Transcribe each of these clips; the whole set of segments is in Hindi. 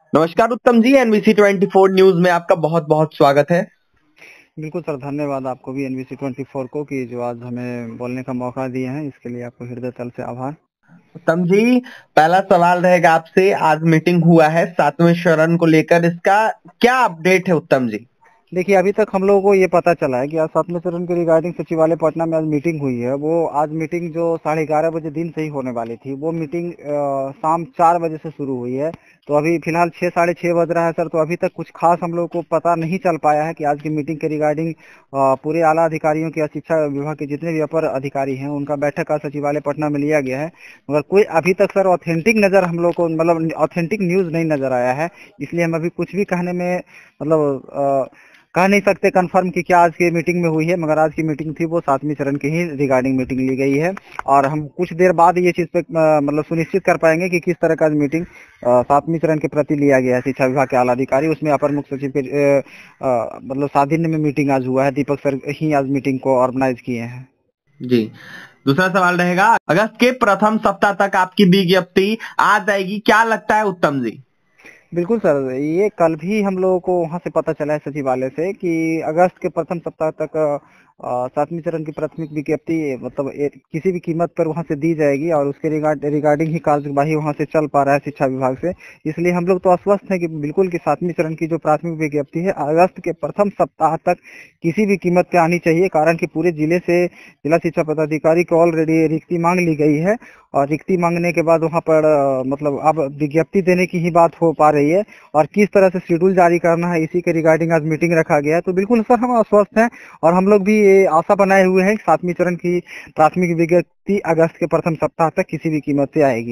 नमस्कार उत्तम जी, एनबीसी 24 न्यूज में आपका बहुत बहुत स्वागत है। बिल्कुल सर, धन्यवाद आपको भी एनबीसी 24 को कि जो आज हमें बोलने का मौका दिए हैं, इसके लिए आपको हृदय तल से आभार। उत्तम जी, पहला सवाल रहेगा आपसे। आज मीटिंग हुआ है 7वें शरण को लेकर, इसका क्या अपडेट है उत्तम जी? देखिए, अभी तक हम लोगों को ये पता चला है कि आज 7वें चरण के रिगार्डिंग सचिवालय पटना में आज मीटिंग हुई है। वो आज मीटिंग जो 11:30 बजे दिन से ही होने वाली थी, वो मीटिंग शाम 4 बजे से शुरू हुई है। तो अभी फिलहाल 6 साढ़े 6 बज रहा है सर। तो अभी तक कुछ खास हम लोग को पता नहीं चल पाया है कि आज की मीटिंग के रिगार्डिंग पूरे आला अधिकारियों के, शिक्षा विभाग के जितने भी अपर अधिकारी हैं, उनका बैठक आज सचिवालय पटना में लिया गया है। मगर कोई अभी तक सर ऑथेंटिक नजर हम लोग को, मतलब ऑथेंटिक न्यूज नहीं नजर आया है। इसलिए हम अभी कुछ भी कहने में, मतलब कह नहीं सकते कंफर्म कि क्या आज की मीटिंग में हुई है। मगर आज की मीटिंग थी वो 7वें चरण की ही रिगार्डिंग मीटिंग ली गई है। और हम कुछ देर बाद ये चीज पे मतलब सुनिश्चित कर पाएंगे कि किस तरह का आज मीटिंग 7वें चरण के प्रति लिया गया है। शिक्षा विभाग के आला अधिकारी, उसमें अपर मुख्य सचिव के मतलब साधिन्य में मीटिंग आज हुआ है। दीपक सर ही आज मीटिंग को ऑर्गेनाइज किए हैं। जी, दूसरा सवाल रहेगा, अगस्त के प्रथम सप्ताह तक आपकी विज्ञप्ति आ जाएगी, क्या लगता है उत्तम जी? बिल्कुल सर, ये कल भी हम लोगों को वहां से पता चला है सचिवालय से कि अगस्त के प्रथम सप्ताह तक 7वें चरण की प्राथमिक विज्ञप्ति, मतलब किसी भी कीमत पर वहां से दी जाएगी। और उसके रिगार्डिंग ही कार्यवाही वहां से चल पा रहा है शिक्षा विभाग से। इसलिए हम लोग तो आश्वस्त हैं कि बिल्कुल कि 7वें चरण की जो प्राथमिक विज्ञप्ति है अगस्त के प्रथम सप्ताह तक किसी भी कीमत पे आनी चाहिए। कारण कि पूरे जिले से जिला शिक्षा पदाधिकारी को ऑलरेडी रिक्ति मांग ली गई है। और रिक्ति मांगने के बाद वहां पर मतलब अब विज्ञप्ति देने की ही बात हो पा रही है। और किस तरह से शेड्यूल जारी करना है, इसी के रिगार्डिंग आज मीटिंग रखा गया है। तो बिल्कुल सर, हम आश्वस्त हैं। और हम लोग भी ये आशा बनाए हुए हैं कि 7वें चरण की प्राथमिक विज्ञप्ति अगस्त के प्रथम सप्ताह तक किसी भी कीमत से आएगी।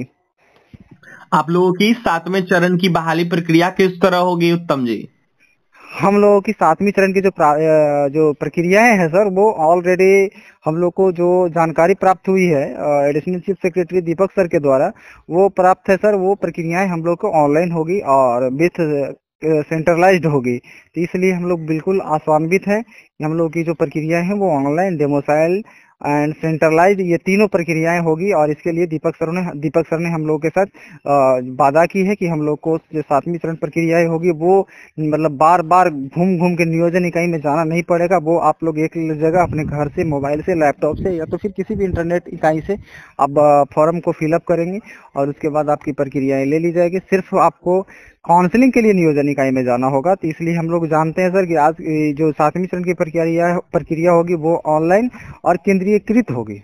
आप लोगों की 7वें चरण की बहाली प्रक्रिया किस तरह होगी उत्तम जी? हम लोगों की 7वें चरण की जो प्रक्रियाएं हैं सर, वो ऑलरेडी हम लोग को जो जानकारी प्राप्त हुई है additional chief secretary Deepak sir के द्वारा, वो प्राप्त है सर। वो प्रक्रियाएं हम लोग को ऑनलाइन होगी और विथ सेंट्रलाइज्ड होगी। तो इसलिए हम लोग बिल्कुल आशान्वित हैं कि हम लोग की जो प्रक्रियाएं हैं वो ऑनलाइन, डेमोसाइल एंड सेंट्रलाइज्ड, ये तीनों प्रक्रियाएं होगी। और इसके लिए दीपक सर ने हम लोग के साथ वादा की है कि हम लोग को जो 7वें चरण प्रक्रियाएं होगी वो, मतलब बार बार घूम घूम के नियोजन इकाई में जाना नहीं पड़ेगा। वो आप लोग एक जगह अपने घर से, मोबाइल से, लैपटॉप से, या तो फिर किसी भी इंटरनेट इकाई से आप फॉर्म को फिलअप करेंगे और उसके बाद आपकी प्रक्रियाएं ले ली जाएगी। सिर्फ आपको काउंसलिंग के लिए नियोजन इकाई में जाना होगा। तो इसलिए हम लोग जानते हैं सर कि आज जो 7वें चरण की प्रक्रिया होगी वो ऑनलाइन और केंद्रीयकृत होगी।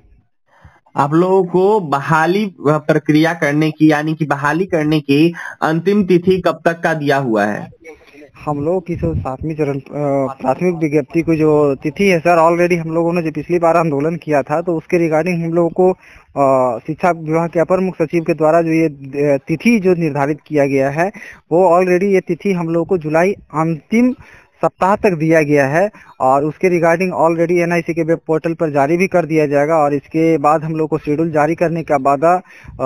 आप लोगों को बहाली प्रक्रिया करने की, यानी कि बहाली करने की अंतिम तिथि कब तक का दिया हुआ है? हम लोग की जो 7वें चरण प्राथमिक विज्ञप्ति को जो तिथि है सर, ऑलरेडी हम लोगों ने जो पिछली बार आंदोलन किया था, तो उसके रिगार्डिंग हम लोगों को शिक्षा विभाग के अपर मुख्य सचिव के द्वारा जो ये तिथि जो निर्धारित किया गया है, वो ऑलरेडी ये तिथि हम लोग को जुलाई अंतिम सप्ताह तक दिया गया है। और उसके रिगार्डिंग ऑलरेडी एनआईसी के वेब पोर्टल पर जारी भी कर दिया जाएगा। और इसके बाद हम लोग को शेड्यूल जारी करने का वादा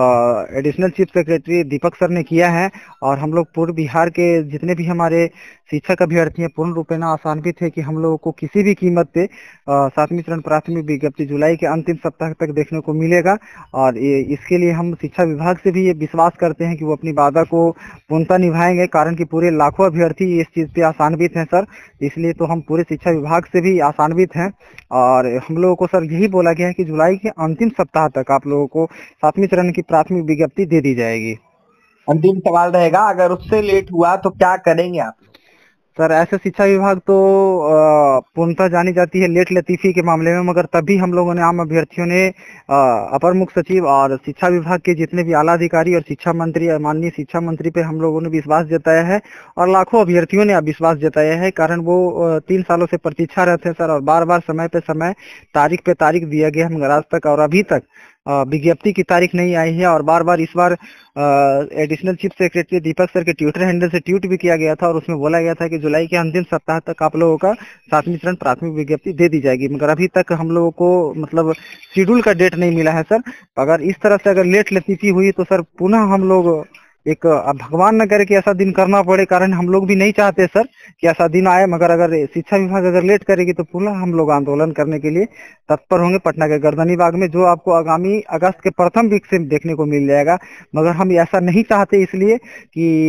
additional chief secretary Deepak sir ने किया है। और हम लोग पूर्व बिहार के जितने भी हमारे शिक्षक अभ्यर्थी हैं, पूर्ण रूपेण आशान्वित है कि हम लोगों को किसी भी कीमत पे 7वें चरण प्राथमिक विज्ञप्ति जुलाई के अंतिम सप्ताह तक देखने को मिलेगा। और इसके लिए हम शिक्षा विभाग से भी ये विश्वास करते हैं कि वो अपनी वादा को पूर्णतः निभाएंगे। कारण कि पूरे लाखों अभ्यर्थी इस चीज पे आशान्वित हैं सर। इसलिए तो हम पूरे शिक्षा विभाग से भी आशान्वित हैं। और हम लोगों को सर यही बोला गया है कि जुलाई के अंतिम सप्ताह तक आप लोगों को 7वें चरण की प्राथमिक विज्ञप्ति दे दी जाएगी। अंतिम सवाल रहेगा, अगर उससे लेट हुआ तो क्या करेंगे आप? सर, ऐसे शिक्षा विभाग तो पूर्णतः जानी जाती है लेट लतीफी के मामले में। मगर तभी हम लोगों ने, आम अभ्यर्थियों ने अपर मुख्य सचिव और शिक्षा विभाग के जितने भी आला अधिकारी और शिक्षा मंत्री, माननीय शिक्षा मंत्री पे हम लोगों ने विश्वास जताया है। और लाखों अभ्यर्थियों ने विश्वास जताया है। कारण वो 3 सालों से प्रतीक्षा रहते हैं सर। और बार बार समय पे समय, तारीख पे तारीख दिया गया, मगर आज तक और अभी तक विज्ञप्ति की तारीख नहीं आई है। और बार बार इस बार additional chief secretary Deepak sir के ट्विटर हैंडल से ट्वीट भी किया गया था। और उसमें बोला गया था कि जुलाई के अंतिम सप्ताह तक आप लोगों का 7वें चरण प्राथमिक विज्ञप्ति दे दी जाएगी। मगर अभी तक हम लोगों को, मतलब शेड्यूल का डेट नहीं मिला है सर। अगर इस तरह से अगर लेट लतीफी हुई तो सर पुनः हम लोग एक, भगवान न करे कि ऐसा दिन करना पड़े। कारण हम लोग भी नहीं चाहते सर कि ऐसा दिन आए। मगर अगर शिक्षा विभाग अगर लेट करेगी तो पुनः हम लोग आंदोलन करने के लिए तत्पर होंगे पटना के गर्दनी बाग में, जो आपको आगामी अगस्त के प्रथम वीक से देखने को मिल जाएगा। मगर हम ऐसा नहीं चाहते, इसलिए कि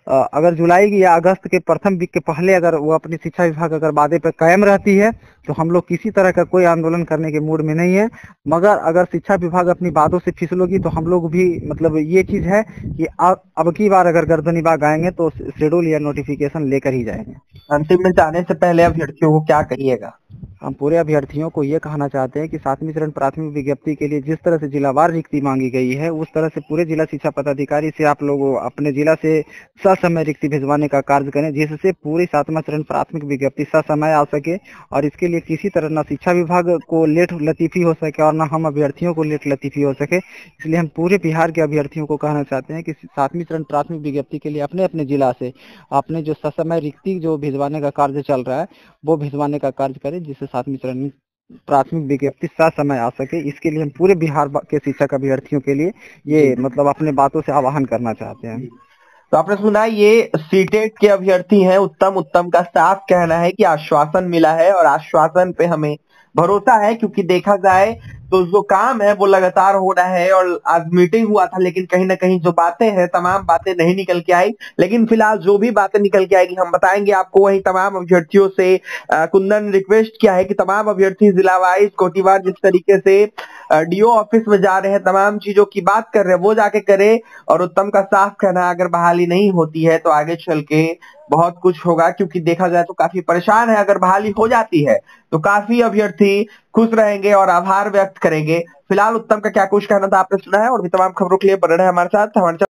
अगर जुलाई या अगस्त के प्रथम वीक के पहले अगर वो अपनी शिक्षा विभाग अगर वादे पर कायम रहती है तो हम लोग किसी तरह का कोई आंदोलन करने के मूड में नहीं है। मगर अगर शिक्षा विभाग अपनी बातों से फिसलोगी तो हम लोग भी मतलब ये चीज है कि अब की बार अगर गर्दनी बाग आएंगे तो शेड्यूल या नोटिफिकेशन लेकर ही जाएंगे। अंतिम में जाने से पहले अभ्यर्थियों को क्या कहिएगा? हम पूरे अभ्यर्थियों को ये कहना चाहते हैं कि 7वीं चरण प्राथमिक विज्ञप्ति के लिए जिस तरह से जिलावार रिक्ति मांगी गई है उस तरह से पूरे जिला शिक्षा पदाधिकारी से आप लोग अपने जिला से ससमय रिक्ति भिजवाने का कार्य करें, जिससे पूरी 7वां चरण प्राथमिक विज्ञप्ति ससमय आ सके और इसके लिए किसी तरह न शिक्षा विभाग को लेट लतीफी हो सके और न हम अभ्यर्थियों को लेट लतीफी हो सके। इसलिए हम पूरे बिहार के अभ्यर्थियों को कहना चाहते हैं कि 7वीं चरण प्राथमिक विज्ञप्ति के लिए अपने अपने जिला से अपने जो ससमय रिक्ति जो भिजवाने का कार्य चल रहा है वो भिजवाने का कार्य करें, जिससे 7वीं चरण प्राथमिक विज्ञप्ति समय आ सके। इसके लिए हम पूरे बिहार के शिक्षक अभ्यर्थियों के लिए ये मतलब अपने बातों से आह्वान करना चाहते हैं। तो आपने सुना, ये सीटेट के अभ्यर्थी हैं उत्तम का साफ कहना है कि आश्वासन मिला है और आश्वासन पे हमें भरोसा है, क्योंकि देखा जाए तो जो काम है वो लगातार हो रहा है। और आज मीटिंग हुआ था लेकिन कहीं ना कहीं जो बातें हैं तमाम बातें नहीं निकल के आई, लेकिन फिलहाल जो भी बातें निकल के आएगी हम बताएंगे आपको। वहीं तमाम अभ्यर्थियों से कुंदन रिक्वेस्ट किया है कि तमाम अभ्यर्थी जिला वाइज कोटिवार जिस तरीके से डीओ ऑफिस में जा रहे हैं, तमाम चीजों की बात कर रहे हैं, वो जाके करे। और उत्तम का साफ कहना, अगर बहाली नहीं होती है तो आगे चल के बहुत कुछ होगा, क्योंकि देखा जाए तो काफी परेशान है। अगर बहाली हो जाती है तो काफी अभ्यर्थी खुश रहेंगे और आभार व्यक्त करेंगे। फिलहाल उत्तम का क्या कुछ कहना था आपने सुना है, और भी तमाम खबरों के लिए बने रहे हमारे साथ।